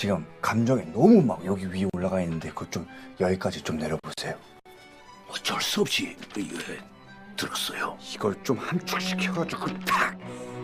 지금 감정이 너무 막 여기 위에 올라가 있는데 그거 좀 여기까지 좀 내려보세요. 어쩔 수 없이 들었어요. 이걸 좀 함축시켜가지고 탁.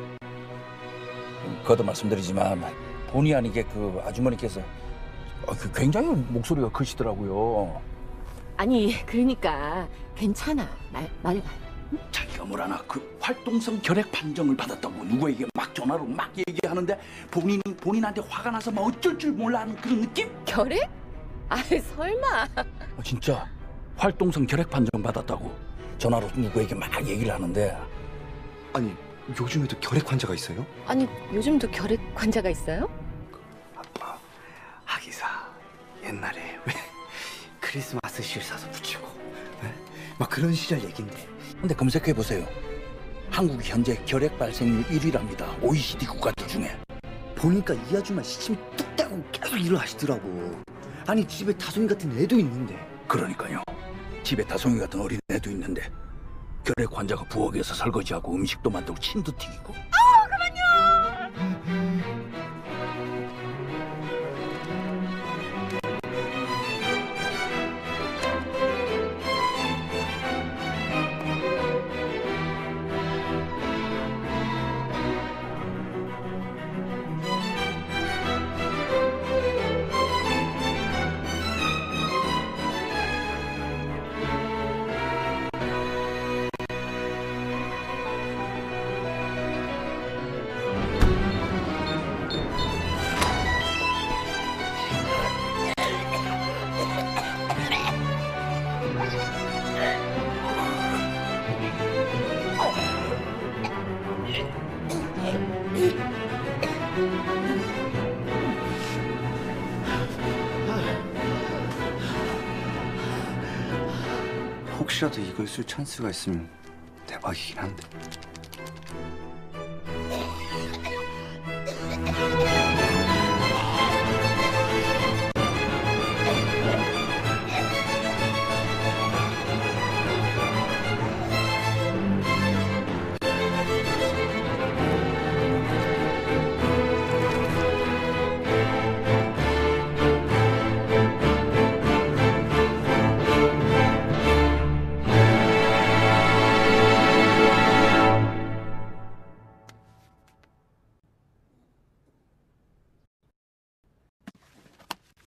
거듭 말씀드리지만 본의 아니게 그 아주머니께서 굉장히 목소리가 크시더라고요. 아니 그러니까 괜찮아. 말해봐요. 자기가 뭐라나 그 활동성 결핵 판정을 받았다고 누구에게 막 전화로 막 얘기하는데 본인한테 화가 나서 막 어쩔 줄 몰라 하는 그런 느낌? 결핵? 아이 설마. 진짜 활동성 결핵 판정 받았다고 전화로 누구에게 막 얘기를 하는데. 아니 요즘에도 결핵 환자가 있어요? 아니 요즘도 결핵 환자가 있어요? 아빠, 하기사 옛날에 왜 크리스마스 실 사서 붙이고 에? 막 그런 시절 얘긴데. 근데 검색해 보세요. 한국이 현재 결핵 발생률 1위랍니다. OECD 국가들 중에. 보니까 이 아줌마 시침이 뚝 떼고 계속 일을 하시더라고. 아니 집에 다솜이 같은 애도 있는데. 그러니까요. 집에 다송이 같은 어린애도 있는데 결핵 환자가 부엌에서 설거지하고 음식도 만들고 침도 튀기고. 혹시라도 이걸 쓸 찬스가 있으면 대박이긴 한데.